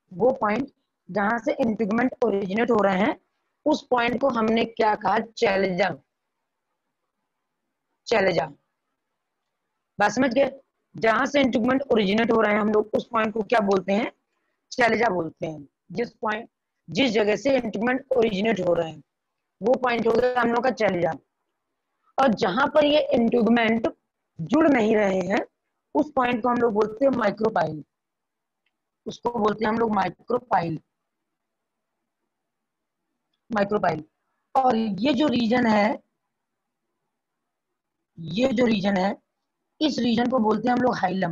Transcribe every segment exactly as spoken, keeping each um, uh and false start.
वो पॉइंट जहां से इंटीग्मेंट ओरिजिनेट हो रहे हैं उस पॉइंट को हमने क्या कहा, चैलेंजर। चैलेंजर, बात समझ गए? जहां से इंटीग्मेंट ओरिजिनेट हो रहे हैं हम लोग उस पॉइंट को क्या बोलते हैं, चैलेंजर बोलते हैं। जिस पॉइंट जिस जगह से इंटीग्मेंट ओरिजिनेट हो रहे हैं वो पॉइंट हो गया हम लोग का चैलेंजर। और जहां पर ये इंटीग्मेंट जुड़ नहीं रहे हैं उस पॉइंट को हम लोग बोलते हैं माइक्रोपाइल। उसको बोलते हैं हम लोग माइक्रोपाइल। माइक्रोपाइल। और ये जो रीजन है, ये जो रीजन है इस रीजन को बोलते हैं हम लोग हाइलम।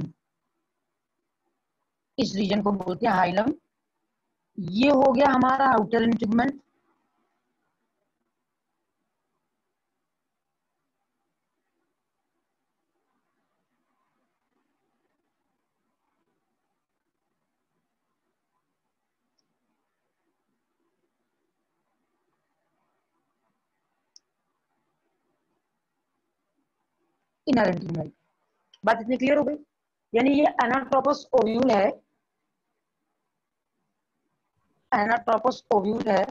इस रीजन को बोलते हैं हाइलम। ये हो गया हमारा आउटर इंटीग्मेंट। इनर इंटीग्मेंट। बात इतनी क्लियर हो गई? यानी ये एनाट्रोपस ओव्यूल है। एनाट्रोपस ओव्यूल है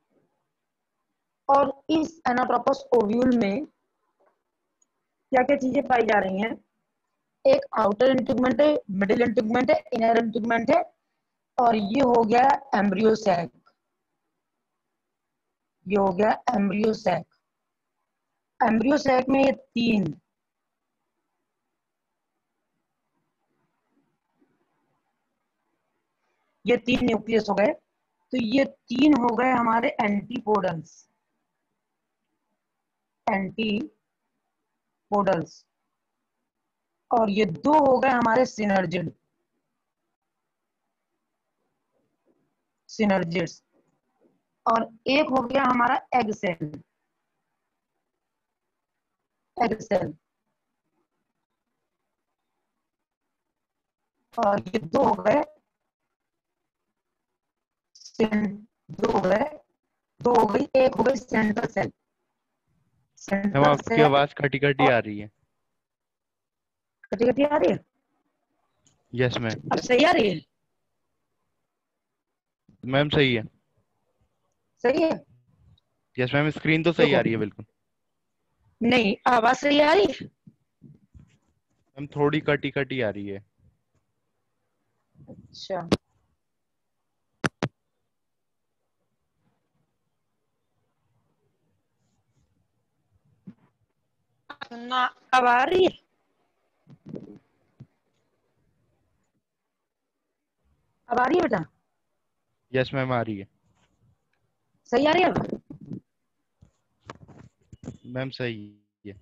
और इस एनाट्रोपस ओव्यूल में क्या क्या चीजें पाई जा रही हैं, एक आउटर इंटीग्मेंट है, मिडिल इंटीग्मेंट है, इनर इंटीग्मेंट है और ये हो गया एम्ब्रियो सैक। ये हो गया एम्ब्रियो सैक। एम्ब्रियो सैक में ये तीन, ये तीन न्यूक्लियस हो गए। तो ये तीन हो गए हमारे एंटीपोडल्स। एंटीपोडल्स। और ये दो हो गए हमारे सिनर्जिड। सिनर्जिड्स। और एक हो गया हमारा एग सेल। Egg cell. और ये दो हो गए, दो हो गए, दो हो गई, एक हो गई सेंट्रल सेल। मैम सेंट्रल आपकी सेल। आवाज कटी कटी आ रही है। कटी कटी आ रही है? Yes ma'am. अब सही आ रही है? मैम सही है। सही है। यस मैम, स्क्रीन तो सही देखो, आ रही है बिल्कुल। नहीं आवाज सही आ रही है? मैम थोड़ी कटी कटी आ रही है। अच्छा, ना अब आ रही है? अब आ रही है बेटा? यस मैम आ रही है। सही आ रही है अब? मैम सही है।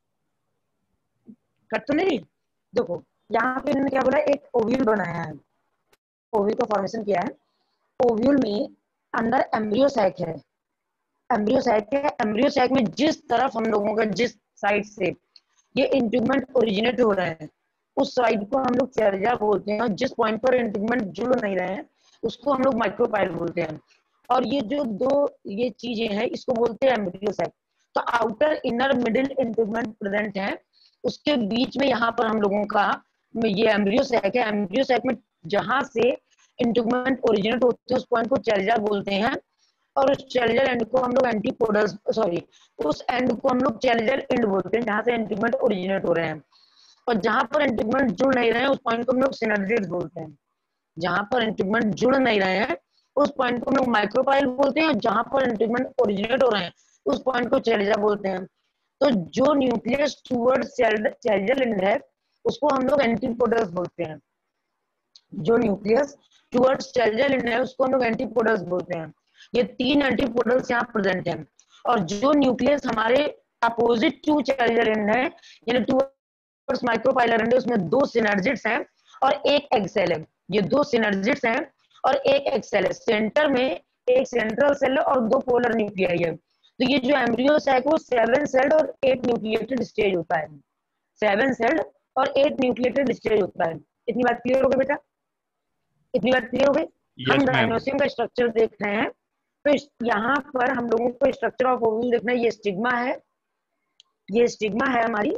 कट तो नहीं रही? देखो, यहाँ पे इन्होंने क्या बोला, एक ओव्यूल बनाया है, ओव्यूल का फॉर्मेशन किया है। ओव्यूल में अंदर एम्ब्रियो सैक है। एम्ब्रियो सैक है। एम्ब्रियो सैक में जिस तरफ हम लोगों का, जिस साइड से ये इंटीग्मेंट ओरिजिनेट हो रहा है उस साइड को हम लोग चैलेंजर बोलते हैं। और जिस पॉइंट पर इंटीग्मेंट जुड़ नहीं रहे हैं उसको हम लोग माइक्रोपाइल बोलते हैं। और ये जो दो ये चीजें हैं इसको बोलते हैं एम्ब्रियो सैक। तो outer, inner, middle integument present है, उसके बीच में यहाँ पर हम लोगों का ये एम्ब्रियो सैक है। एम्ब्रियो सैक में जहां से इंटीग्मेंट ओरिजिनेट होते हैं उस पॉइंट को चैलेंजर बोलते हैं। और उस चैलेंजर एंड को हम लोग एंटीपोडल्स, सॉरी, उस एंड को हम लोग चैलेंजर एंड बोलते हैं जहां से इंटीग्मेंट ओरिजिनेट हो रहे हैं। और जहां पर इंटीग्मेंट जुड़ नहीं रहे हैं उस पॉइंट को हम लोग सिनर्जिड्स बोलते हैं। जहां पर इंटीग्मेंट जुड़ नहीं रहे हैं उस पॉइंट को हम लोग माइक्रोपाइल बोलते हैं। और जहां पर इंटीग्मेंट ओरिजिनेट हो रहे हैं उस पॉइंट को चैलेंजर बोलते हैं। तो जो न्यूक्लियस टूवर्ड चैलेंजर एंड है उसको हम लोग एंटीपोडल्स बोलते हैं। जो न्यूक्लियस टुवर्ड्स चैलेंजर एंड है उसको हम लोग एंटीपोडल्स बोलते हैं। ये तीन एंटीपोडल्स यहाँ प्रेजेंट हैं। और जो न्यूक्लियस हमारे अपोजिट टू चैलेंजर एंड है यानी टुवर्ड्स माइक्रोपाइलर एंड है उसमें दो सिनर्जिड्स हैं और एक एग सेल है। ये दो सिनर्जिड्स हैं और एक एग सेल है। सेंटर में एक सेंट्रल सेल है और दो पोलर न्यूक्लियाई है। तो ये जो एम्ब्रियो है वो सेवन सेल्ड और एट न्यूक्लिएटेड स्टेज होता है। सेवन सेल्ड और एट न्यूक्लिएटेड स्टेज होता है। इतनी बात क्लियर हो गई बेटा? इतनी बात क्लियर हो गई? हम यस मैम। डायनोसियम का स्ट्रक्चर देख रहे हैं। तो यहाँ पर हम लोगों को स्ट्रक्चर ऑफ ओव्यूल देखना है। ये स्टिग्मा है, ये स्टिग्मा है हमारी,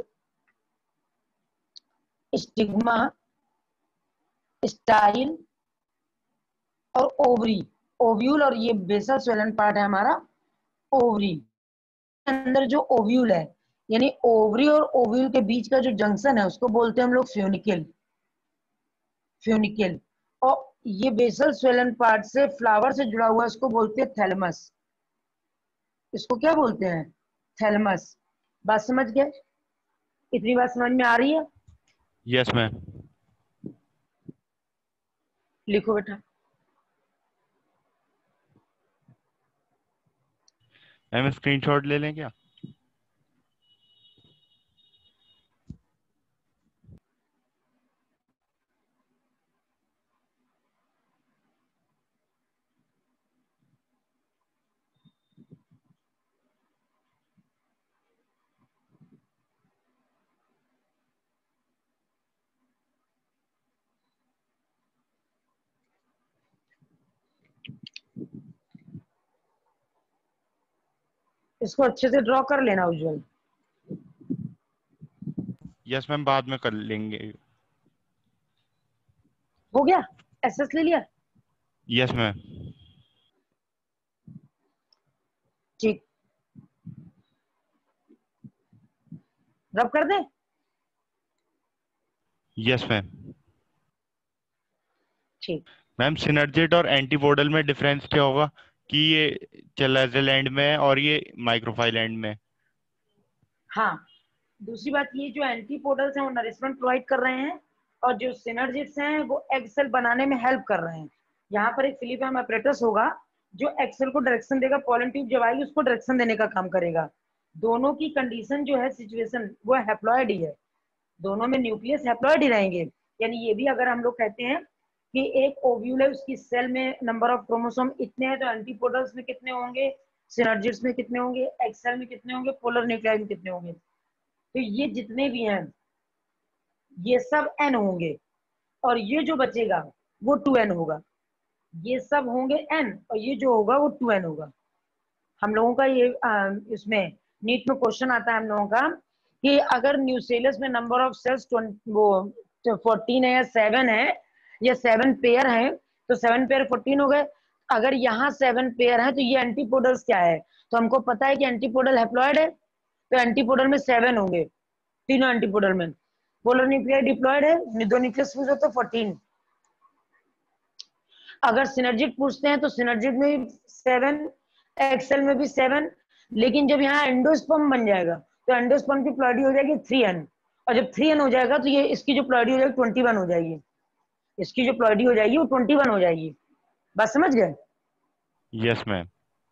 स्टिग्मा, स्टाइल, और ओवरी, ओव्यूल और ये बेसल स्वेलन पार्ट है हमारा ओवरी। अंदर जो ओव्यूल है यानी ओवरी और ओव्यूल के बीच का जो जंक्शन है उसको बोलते हैं हम लोग फ्यूनिकल, फ्यूनिकल। और ये बेसल स्वेलन पार्ट से फ्लावर से जुड़ा हुआ इसको बोलते हैं थैलमस। इसको क्या बोलते हैं? थैलमस। बात समझ गए? इतनी बात समझ में आ रही है? Yes ma'am. लिखो बेटा। मैम स्क्रीनशॉट ले लें क्या? इसको अच्छे से ड्रॉ कर लेना उज्जवल। यस मैम, बाद में कर लेंगे। हो गया? एसएस ले लिया? Yes ma'am. ठीक, रब कर दे। Yes ma'am. ठीक, मैम सिनर्जिट और एंटीपोडल में डिफरेंस क्या होगा कि ये चलाजलैंड में है और ये माइक्रोफाइलैंड में? हाँ। दूसरी बात ये जो एंटीपोडल्स हैं वो नरिशमेंट प्रोवाइड कर रहे हैं और जो सिनर्जिट्स हैं वो एग सेल बनाने में हेल्प कर रहे हैं। यहाँ पर एक फिलिपम अपरेटस होगा जो एक्सेल को डायरेक्शन देगा, पॉलन ट्यूब जब आएगी उसको डायरेक्शन देने का काम करेगा। दोनों की कंडीशन जो है सिचुएशन वो हैप्लॉइड ही है, दोनों में न्यूक्लियस हैप्लॉइड ही रहेंगे। यानी ये भी अगर हम लोग कहते हैं कि एक ओव्यूल है उसकी सेल में नंबर ऑफ क्रोमोसोम इतने हैं तो एंटीपोडल्स में कितने होंगे, सिनर्जिट्स में कितने होंगे, एक्सेल में कितने होंगे, पोलर न्यूक्लियाई में कितने होंगे। तो ये जितने भी हैं ये सब एन होंगे और ये जो बचेगा वो टू एन होगा। ये सब होंगे एन और ये जो होगा वो टू एन होगा। हम लोगों का ये आ, इसमें नीट में क्वेश्चन आता है हम लोगों का कि अगर न्यूसेलस में नंबर ऑफ सेल्स वो फोर्टीन है या सेवन है या सेवन पेयर है तो सेवन पेयर फोर्टीन हो गए। अगर यहाँ सेवन पेयर है तो ये एंटीपोडल्स क्या है? तो हमको पता है कि एंटीपोडल हैप्लॉइड है तो एंटीपोडल में सेवन होंगे, तीनों एंटीपोडल में। पोलर न्यूक्लियाई डिप्लॉयड है, दो न्यूक्लियस फ्यूज होता है फोर्टीन। अगर सिनर्जिट पूछते हैं तो सिनर्जिट में भी सेवन, एक्सेल में भी सेवन, लेकिन जब यहाँ एंडोस्पर्म बन जाएगा तो एंडोस्पर्म की प्लॉइडी हो जाएगी थ्री एन और जब थ्री एन हो जाएगा तो ये इसकी जो प्लॉइडी हो जाएगी ट्वेंटी वन हो जाएगी, इसकी जो प्लॉइडी हो जाएगी वो ट्वेंटी वन हो जाएगी। बात समझ गए? Yes ma'am.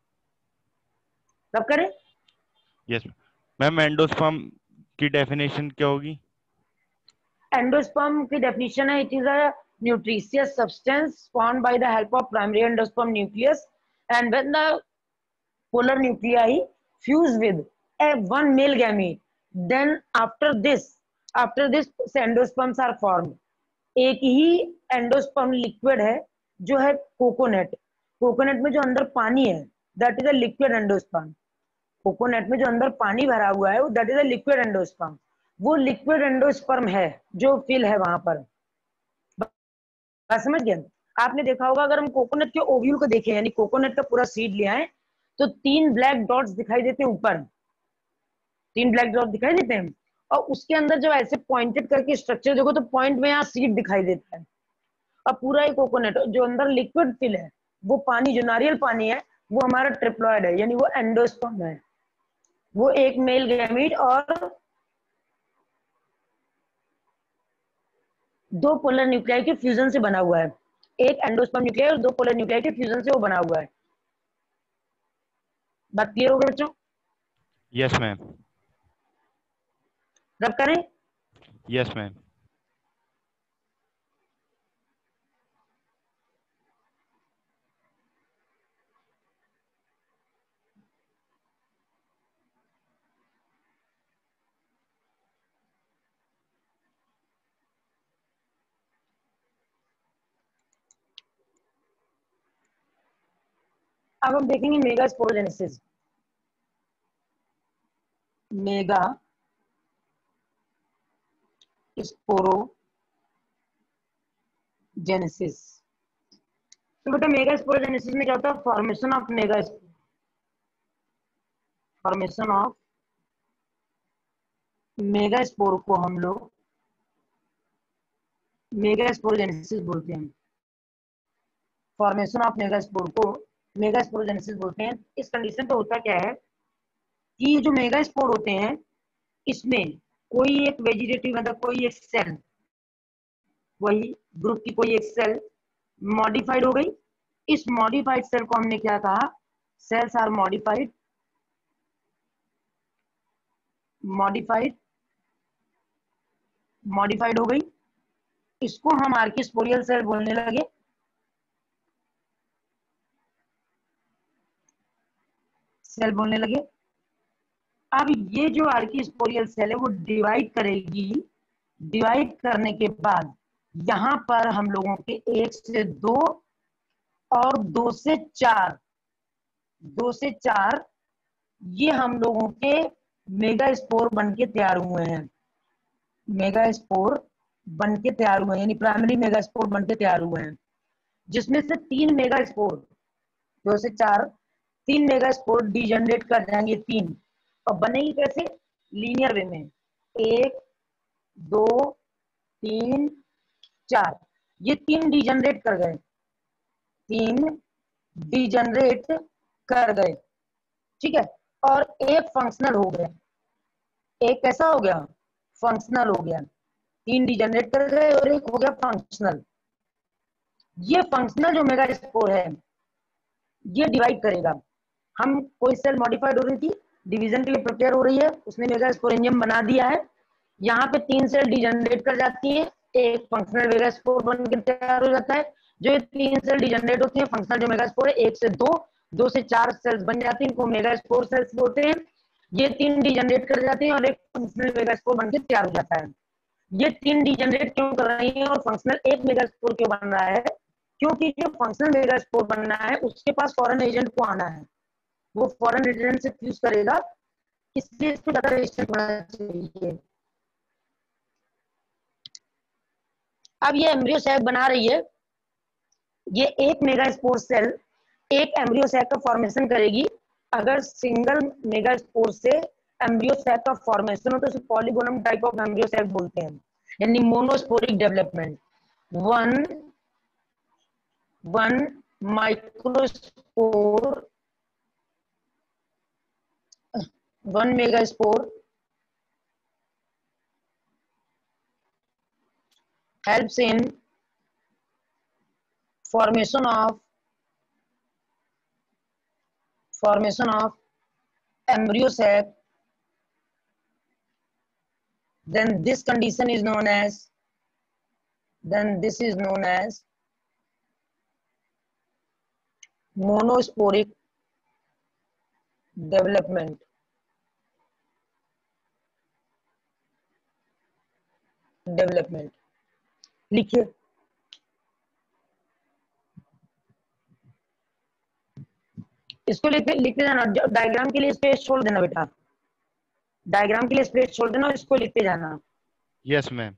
तब करें। यस मैम, एंडोस्पर्म की डेफिनेशन क्या होगी? एंडोस्पर्म की डेफिनेशन है, it is a nutritious substance formed by the help of primary endosperm nucleus and when the polar nuclei fuse with a one male gamete then after this after this endosperms are formed। एक ही endosperm liquid है जो है coconut. Coconut में जो अंदर पानी है that is a liquid endosperm. Coconut में जो अंदर पानी भरा हुआ है वो that is a liquid endosperm. वो लिक्विड एंडोस्पर्म है जो फिल है वहां पर। बात समझ गए? आपने देखा होगा अगर हम कोकोनट के ओव्यूल को देखें यानी कोकोनट का पूरा सीड लिया है तो तीन ब्लैक डॉट्स दिखाई देते हैं ऊपर, तीन ब्लैक डॉट दिखाई देते हैं और उसके अंदर जब ऐसे पॉइंटेड करके स्ट्रक्चर देखो तो पॉइंट में यहाँ सीड दिखाई देता है। अब पूरा एक कोकोनट जो अंदर लिक्विड फिल है वो पानी जो नारियल पानी है वो हमारा ट्रिप्लॉइड है यानी वो एंडोस्पर्म है। वो एक मेल गैमीट और दो पोलर न्यूक्लियाई के फ्यूजन से बना हुआ है। एक एंडोस्पर्म न्यूक्लियाई और दो पोलर न्यूक्लियाई के फ्यूजन से वो बना हुआ है। बात क्लियर हो गई बच्चों? Yes ma'am. रब करें। Yes ma'am. अब हम देखेंगे मेगा स्पोरोजेनेसिस। Mega sporogenesis. तो बेटा मेगा स्पोरोजेनेसिस में क्या होता है? Formation of mega formation of megaspore को हम लोग मेगा स्पोरोजेनेसिस बोलते हैं। फॉर्मेशन ऑफ मेगा स्पोर को मेगा स्पोरोजेनेसिस बोलते हैं। इस कंडीशन पे होता क्या है कि जो मेगा स्पोर होते हैं इसमें कोई एक वेजिटेटिव मतलब कोई एक सेल, वही ग्रुप की कोई एक सेल मॉडिफाइड हो गई। इस मॉडिफाइड सेल को हमने क्या कहा? Cells are modified modified modified हो गई। इसको हम आर्किस्पोरियल सेल बोलने लगे। सेल बोलने लगे। अब ये जो आर्किस्पोरियल सेल है वो डिवाइड करेगी। डिवाइड करने के बाद यहां पर हम लोगों के एक से दो और दो से चार दो से चार ये हम लोगों के मेगा स्पोर बन के तैयार हुए हैं। मेगा स्पोर बन के तैयार हुए हैं, यानी प्राइमरी मेगा स्पोर बन के तैयार हुए हैं, जिसमें से तीन मेगा स्पोर, दो से चार, तीन मेगा स्पोर डिजनरेट कर जाएंगे। तीन और बनेगी कैसे? लीनियर वे में। एक, दो, तीन, चार, ये तीन डिजनरेट कर गए। तीन डिजनरेट कर गए, ठीक है। और एक फंक्शनल हो गया। एक कैसा हो गया? फंक्शनल हो गया। तीन डिजनरेट कर गए और एक हो गया फंक्शनल। ये फंक्शनल जो मेगा स्पोर है ये डिवाइड करेगा। हम कोई सेल मॉडिफाइड हो रही थी, डिवीजन के लिए प्रिपेयर हो रही है, उसने मेगा स्पोरेंजियम बना दिया है। यहाँ पे तीन सेल डिजनरेट कर जाती है, एक फंक्शनल मेगा स्पोर बन के तैयार हो जाता है। जो तीन सेल डिजनरेट होती है फंक्शनल जो मेगा स्पोर है, एक से दो, दो से चार सेल्स बन जाती है, इनको मेगा स्पोर सेल्स बोलते हैं। ये तीन डिजनरेट कर जाती है और एक फंक्शनल मेगा स्पोर बन के तैयार हो जाता है। ये तीन डिजनरेट क्यों कर रही है और फंक्शनल एक मेगा स्पोर क्यों बन रहा है? क्योंकि जो फंक्शनल मेगा स्पोर बनना है उसके पास फॉरेन एजेंट को आना है, वो फॉरेन एजेंट से फ्यूज करेगा, इसलिए इसको ज्यादा रेजिस्टेंट होना चाहिए। अब ये एम्ब्रियो सैक बना रही है, ये एक मेगा स्पोर सेल एक एम्ब्रियो सैक का फॉर्मेशन करेगी। अगर सिंगल मेगा स्पोर से एम्ब्रियो सैक का फॉर्मेशन हो तो उसे polygonum type of embryo sac बोलते हैं, यानी monosporic development. One one microspore one megaspore helps in formation of formation of embryo sac. Then this condition is known as then this is known as monosporic development. Development लिखिए। इसको लिखते लिखते जाना, diagram के लिए space छोड़ देना बेटा, डायग्राम के लिए स्पेस छोड़ देना और इसको लिखते जाना। Yes ma'am.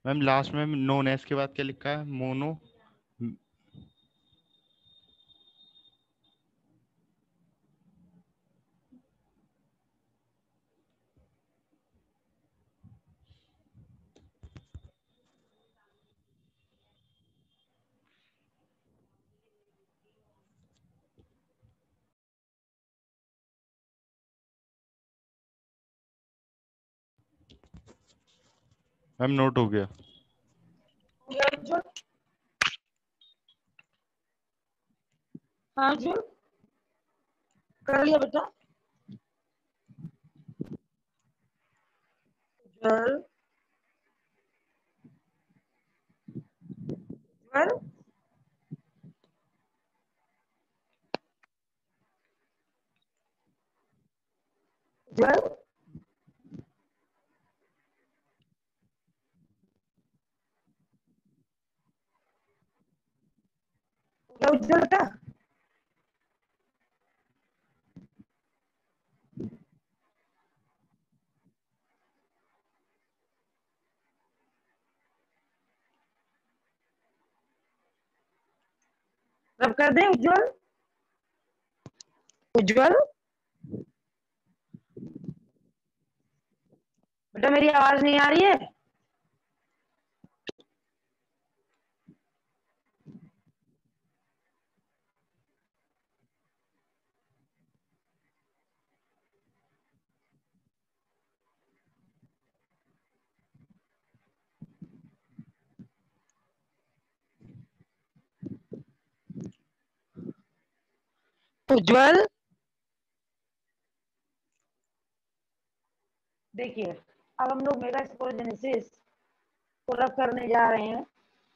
मैम लास्ट में नोन एस के बाद क्या लिखा है? मोनो। मैम नोट हो गया। हाँ जी, कर लिया बेटा। उज्जवल, उज्जवल, उज्जवल, क्या उज्जवल बेटा? रब कर दे उज्जवल। उज्जवल बेटा, मेरी आवाज नहीं आ रही है? उज्जवल, देखिए, अब हम लोग मेगा स्पोरोजेनेसिस को रब करने जा रहे हैं।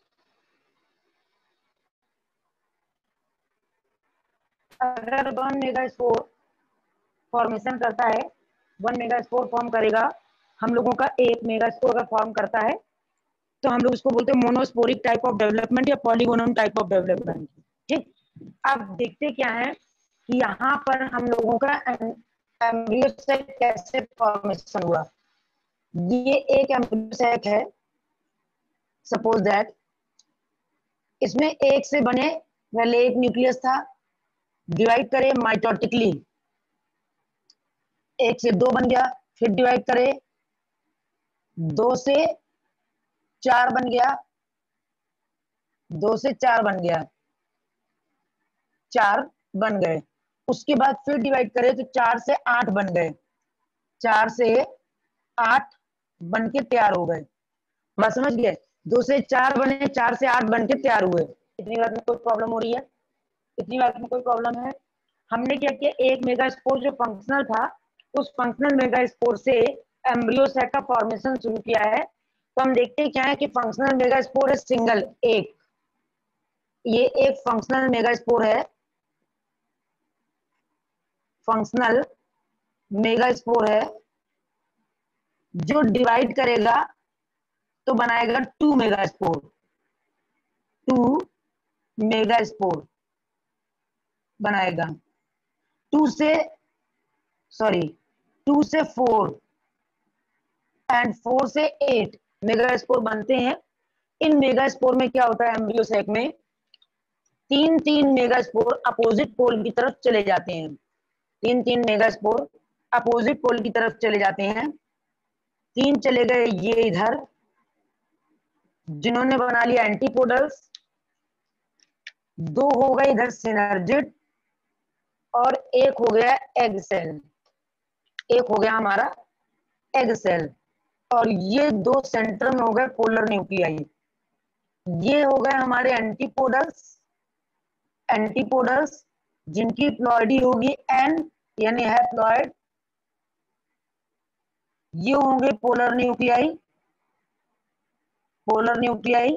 अगर वन मेगा स्पोर फॉर्मेशन करता है, वन मेगा स्पोर फॉर्म करेगा, हम लोगों का एक मेगा स्पोर अगर फॉर्म करता है तो हम लोग उसको बोलते हैं मोनोस्पोरिक टाइप ऑफ डेवलपमेंट या पॉलीगोनम टाइप ऑफ डेवलपमेंट। ठीक, अब देखते क्या है कि यहाँ पर हम लोगों का एम्ब्रियो से कैसे फॉर्मेशन हुआ। ये एक एम्ब्रियो सैक है, सपोज दैट इसमें एक से बने, पहले एक न्यूक्लियस था, डिवाइड करे माइटोटिकली, एक से दो बन गया, फिर डिवाइड करे, दो से चार बन गया, दो से चार बन गया, चार बन गए। उसके बाद फिर डिवाइड करें तो चार से आठ बन गए, चार से आठ बन के तैयार हो गए। बात समझ गए? दो से चार बने, चार से आठ बन के तैयार हुए। इतनी बात में कोई प्रॉब्लम हो रही है? इतनी बात में कोई प्रॉब्लम है? हमने क्या किया, एक मेगा स्पोर जो फंक्शनल था, उस फंक्शनल मेगा स्पोर से एम्ब्रियो सैक का फॉर्मेशन शुरू किया है। तो हम देखते क्या है कि फंक्शनल मेगा स्पोर है सिंगल एक, ये एक फंक्शनल मेगा स्पोर है, फंक्शनल मेगा स्पोर है जो डिवाइड करेगा तो बनाएगा two megaspore, two megaspore बनाएगा। टू से सॉरी टू से फोर एंड फोर से एट मेगा स्पोर बनते हैं। इन मेगा स्पोर में क्या होता है, एम्ब्रियो सैक में तीन तीन मेगा स्पोर अपोजिट पोल की तरफ चले जाते हैं, तीन तीन मेगा स्पोर अपोजिट पोल की तरफ चले जाते हैं। तीन चले गए ये इधर, जिन्होंने बना लिया एंटीपोडल्स, दो हो गए इधर सिनर्जिड, और एक हो गया एग सेल, एक हो गया हमारा एग सेल। और ये दो सेंटर में हो गए पोलर न्यूक्लियाई, ये हो गए हमारे एंटीपोडल्स, एंटीपोडल्स जिनकी प्लॉइडी होगी एन यानी हैप्लॉइड, ये होंगे पोलर न्यूक्लियाई, पोलर न्यूक्लियाई,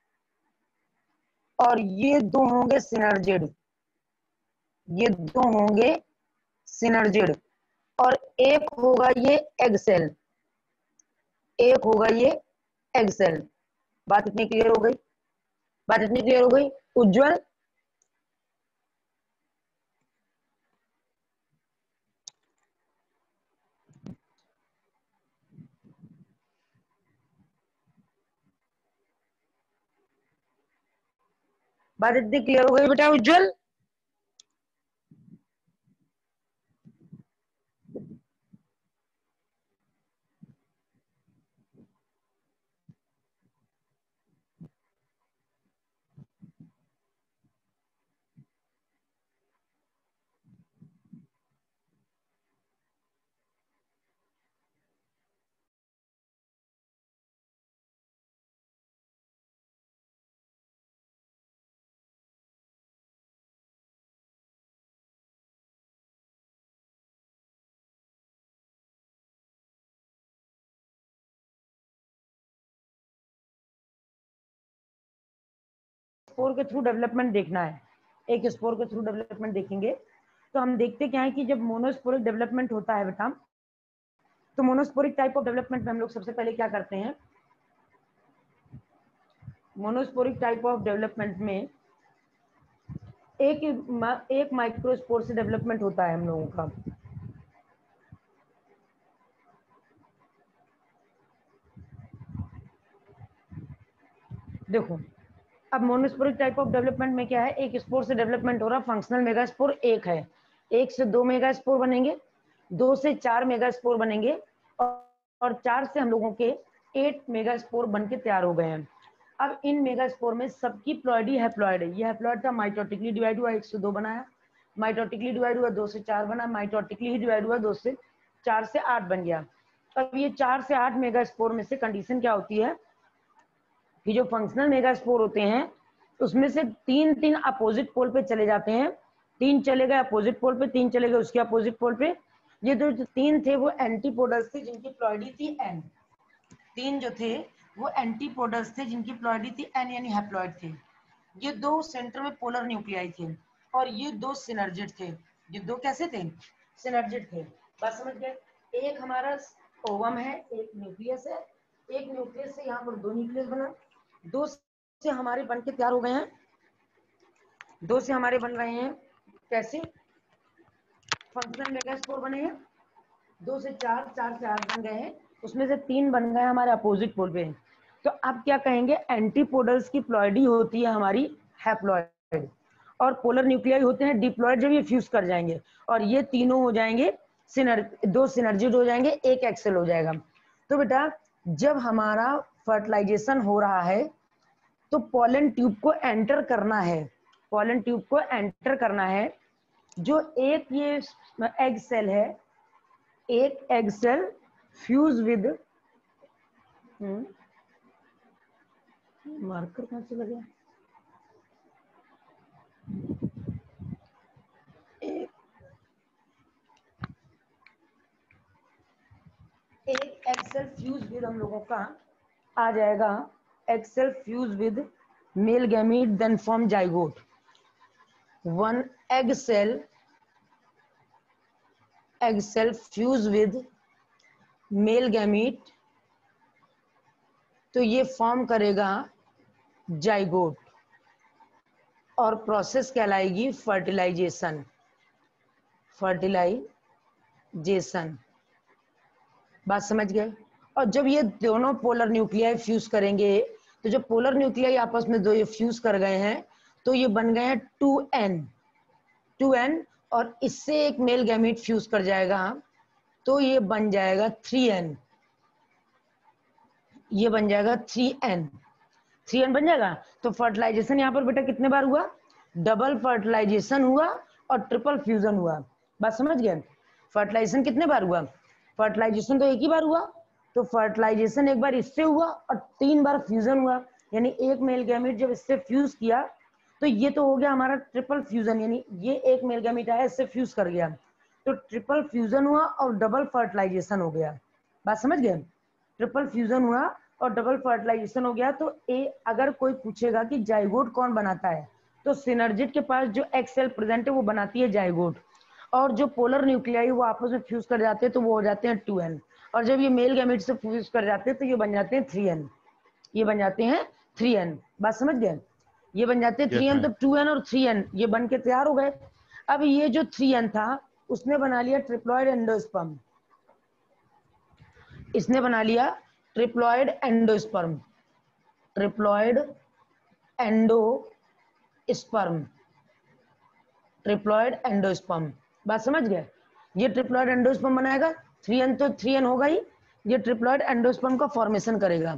और ये दो होंगे सिनर्जिड, ये दो होंगे सिनर्जिड, और एक होगा ये एग सेल, एक होगा ये एग सेल। बात इतनी क्लियर हो गई? बात इतनी क्लियर हो गई? उज्जवल, बात इतनी क्लियर हो गई बेटा उज्जवल? स्पोर के थ्रू डेवलपमेंट देखना है, एक स्पोर के थ्रू डेवलपमेंट देखेंगे तो हम देखते क्या है कि जब मोनोस्पोरिक डेवलपमेंट होता है बेटा, तो मोनोस्पोरिक टाइप ऑफ डेवलपमेंट में हम लोग सबसे पहले क्या करते हैं, मोनोस्पोरिक टाइप ऑफ डेवलपमेंट में एक एक माइक्रोस्पोर से डेवलपमेंट होता है हम लोगों का। देखो अब मोनोस्पोरिक टाइप ऑफ डेवलपमेंट में क्या है, एक स्पोर से डेवलपमेंट हो रहा, फंक्शनल मेगास्पोर एक है, एक से दो मेगास्पोर बनेंगे, दो से चार मेगास्पोर बनेंगे और चार से हम लोगों के एट मेगास्पोर बन के तैयार हो गए हैं। अब इन मेगास्पोर में सबकी प्लॉइडी हैप्लॉइड है, ये हैप्लॉइड था, माइटोटिकली डिवाइड हुआ, एक से दो बनाया, माइटोटिकली डिवाइड हुआ, दो से चार बना, माइटोटिकली ही डिवाइड हुआ, दो से चार से आठ बन गया। अब ये चार से आठ मेगास्पोर में से कंडीशन क्या होती है कि जो फंक्शनल मेगास्पोर होते हैं उसमें से तीन तीन अपोजिट पोल पे चले जाते हैं, तीन चले गए अपोजिट पोल पे, तीन चले गए उसके अपोजिट पोल पे। ये जो तीन थे वो एंटीपोडल्स थे जिनकी प्लॉइडी थी एन, तीन जो थे वो एंटीपोडल्स थे जिनकी प्लॉइडी थी एन यानी हैप्लॉइड थे। ये दो सेंटर में पोलर न्यूक्लियाई थे और ये दो सिनर्जिड थे। ये दो कैसे थे? सिनर्जिड थे। बात समझ गए? एक हमारा ओवम है, एक न्यूक्लियस है, एक न्यूक्लियस से यहाँ पर दो न्यूक्लियस बना, दो से हमारे बन के तैयार हो गए हैं, दो से हमारे बन रहे हैं कैसे, फंक्शनल मेगास्पोर बने हैं, दो से चार, चार से आठ बन गए हैं, उसमें से तीन बन गए हमारे अपोजिट पोल पे। तो अब क्या कहेंगे, एंटीपोडल्स की प्लॉइडी होती है हमारी हैप्लॉइड और पोलर न्यूक्लियाई होते हैं डिप्लॉइड, जब ये फ्यूज कर जाएंगे और ये तीनों हो जाएंगे सिनर, दो सिनर्जिड हो जाएंगे, एक एक्सेल हो जाएगा। तो बेटा जब हमारा फर्टिलाइजेशन हो रहा है तो पॉलन ट्यूब को एंटर करना है, पॉलन ट्यूब को एंटर करना है, जो एक ये एग सेल है, एक egg cell fuse with, marker कहां से लगे, एक एक एग सेल फ्यूज विद हम लोगों का आ जाएगा, egg cell fuse with male gamete then form zygote. One egg cell egg cell fuse with male gamete, तो ये फॉर्म करेगा जाइगोट और प्रोसेस कहलाएगी फर्टिलाइजेशन, फर्टिलाइजेशन। बात समझ गए? और जब ये दोनों पोलर न्यूक्लियाई फ्यूज करेंगे तो जब पोलर न्यूक्लियाई आपस में दो ये फ्यूज कर गए हैं तो ये बन गए हैं टू एन, टू एन और इससे एक मेल गैमीट फ्यूज कर जाएगा तो ये बन जाएगा थ्री एन, ये बन जाएगा थ्री एन, थ्री एन बन जाएगा। तो फर्टिलाइजेशन यहाँ पर बेटा कितने बार हुआ, डबल फर्टिलाइजेशन हुआ और ट्रिपल फ्यूजन हुआ। बात समझ गए? फर्टिलाइजेशन कितने बार हुआ, फर्टिलाइजेशन तो एक ही बार हुआ, तो फर्टिलाइजेशन एक बार इससे हुआ और तीन बार फ्यूजन हुआ, यानी एक मेल गैमीट जब इससे फ्यूज किया तो ये तो हो गया हमारा ट्रिपल फ्यूजन, यानी ये एक मेल गैमीट आया इससे फ्यूज कर गया तो ट्रिपल फ्यूजन हुआ और डबल फर्टिलाइजेशन हो गया। बात समझ गए? ट्रिपल फ्यूजन हुआ और डबल फर्टिलाइजेशन हो गया। तो ए अगर कोई पूछेगा कि जाइगोट कौन बनाता है तो सिनर्जिड के पास जो एक्स सेल प्रेजेंट है वो बनाती है जाइगोट, और जो पोलर न्यूक्लियाई वो आपस में फ्यूज कर जाते हैं तो वो हो जाते हैं टू एन, और जब ये मेल गैमेट से फ्यूज कर जाते हैं तो ये बन जाते हैं थ्री एन, ये बन जाते हैं थ्री एन। बात समझ गए? ये बन जाते हैं थ्री एन, तो टू एन और थ्री एन ये बन के तैयार हो गए। अब ये जो थ्री एन था उसने बना लिया ट्रिप्लॉइड एंडोस्पर्म, इसने बना लिया triploid endosperm, triploid endosperm, sperm, triploid endosperm. बात समझ गए? ये ट्रिप्लॉइड एंडोस्पर्म बनाएगा, थ्री एन तो थ्री एन होगा ही, ये ट्रिप्लॉइड एंडोस्पर्म का फॉर्मेशन करेगा।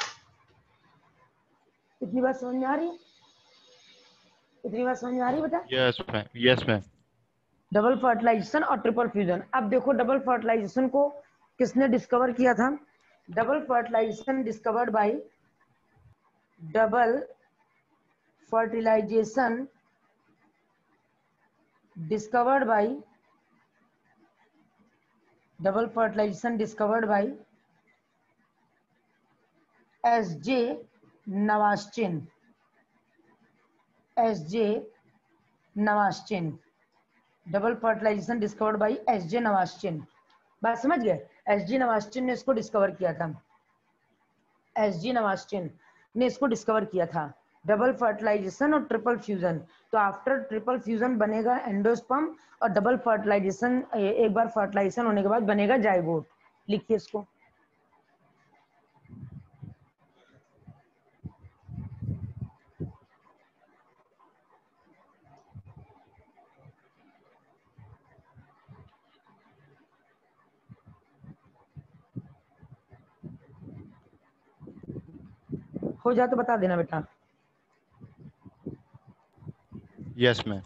इतनी बात समझ में आ रही है? इतनी बात समझ में आ रही है बेटा? Yes ma'am, yes ma'am. Double fertilization और ट्रिपल फ्यूजन। अब देखो डबल फर्टिलाइजेशन को किसने डिस्कवर किया था? Double fertilization discovered by double fertilization discovered by double fertilization discovered by S J Nawaschin, S J Nawaschin, double fertilization discovered by S J Nawaschin. बात समझ गए? एस जी नवास्चिन ने इसको डिस्कवर किया था, एस जी नवास्चिन ने इसको डिस्कवर किया था, डबल फर्टिलाइजेशन और ट्रिपल फ्यूजन। तो आफ्टर ट्रिपल फ्यूजन बनेगा एंडोस्पर्म, और डबल फर्टिलाइजेशन एक बार फर्टिलाइजेशन होने के बाद बनेगा जाइगोट। लिखिए इसको। हो जाए तो बता देना बेटा। Yes ma'am.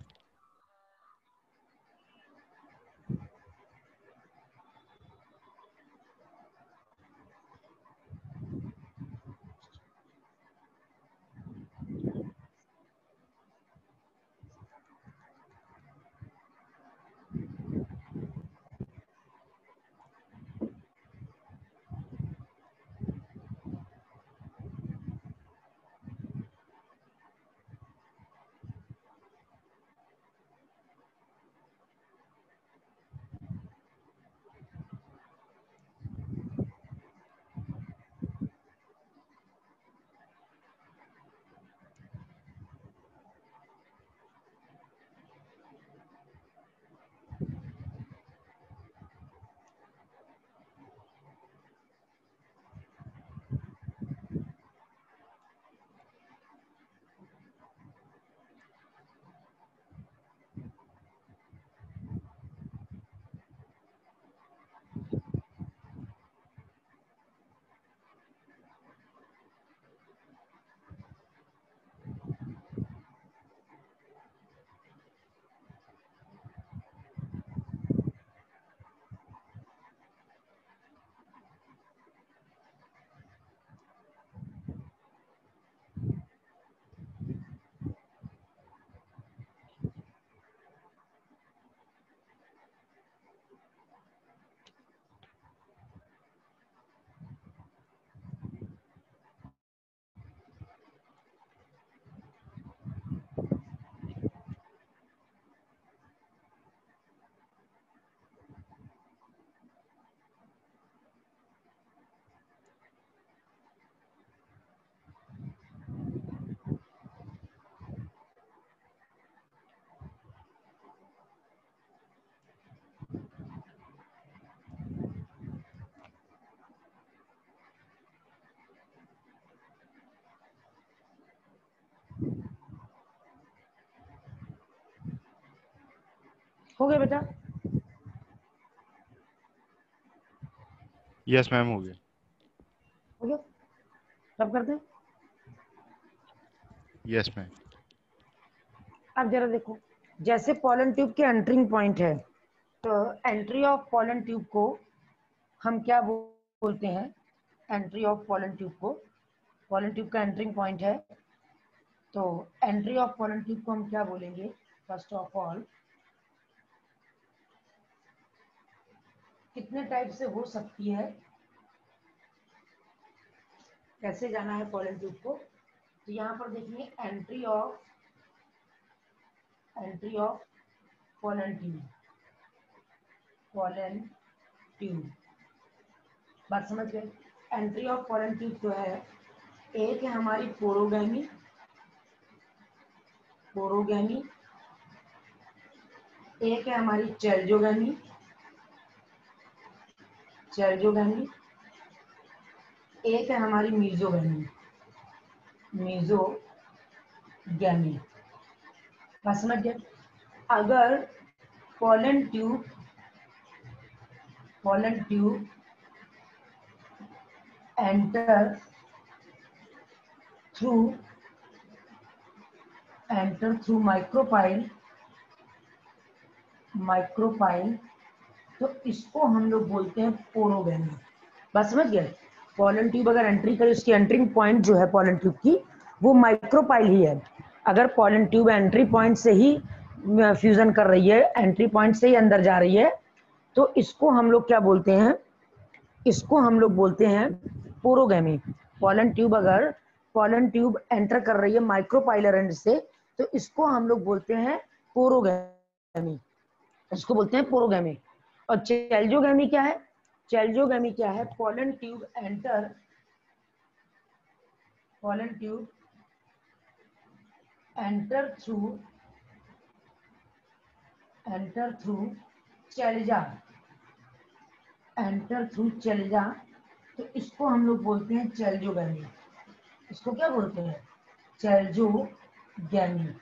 हो गया बेटा? यस मैम, हो गया। हो गया? तब करते हैं। Yes ma'am. अब जरा देखो, जैसे पॉलन ट्यूब के एंटरिंग पॉइंट है, तो एंट्री ऑफ पॉलन ट्यूब को हम क्या बोलते हैं? एंट्री ऑफ पॉलन ट्यूब को, पॉलन ट्यूब का एंटरिंग पॉइंट है, तो एंट्री ऑफ पॉलन ट्यूब को हम क्या बोलेंगे? फर्स्ट ऑफ ऑल, कितने टाइप से हो सकती है, कैसे जाना है पॉलन ट्यूब को? तो यहाँ पर देखिए, entry of entry of pollen tube, pollen tube. बात समझ गए? एंट्री ऑफ पॉलन ट्यूब तो है, एक है हमारी पोरोगैमी, पोरोगैमी, एक है हमारी चैल्जोगैमी, चैल्जोगैमी, एक है हमारी मीजोगैमी, मीजोगैमी। बात समझ गए? अगर pollen tube pollen tube enter through enter through micropyle micropyle तो इसको हम लोग बोलते हैं पोरोगैमी। बात समझ गए? पोलन ट्यूब अगर एंट्री करे, उसकी एंट्रिंग पॉइंट जो है पोलन ट्यूब की वो माइक्रोपाइल ही है। अगर पोलन ट्यूब एंट्री पॉइंट से ही फ्यूजन कर रही है, एंट्री पॉइंट से ही अंदर जा रही है, तो इसको हम लोग क्या बोलते हैं? इसको हम लोग बोलते हैं पोरोगैमी। पोलन ट्यूब अगर पोलन ट्यूब एंटर कर रही है माइक्रोपाइलर एंड से, तो इसको हम लोग बोलते हैं पोरोगैमी। इसको बोलते हैं पोरोगैमी। और चेल्जोगैमी क्या है? चेल्जोगैमी क्या है? Pollen tube enter pollen tube enter through enter through chalaza enter through chalaza तो इसको हम लोग बोलते हैं चेल्जोगैमी। इसको क्या बोलते हैं? चेल्जोगैमी।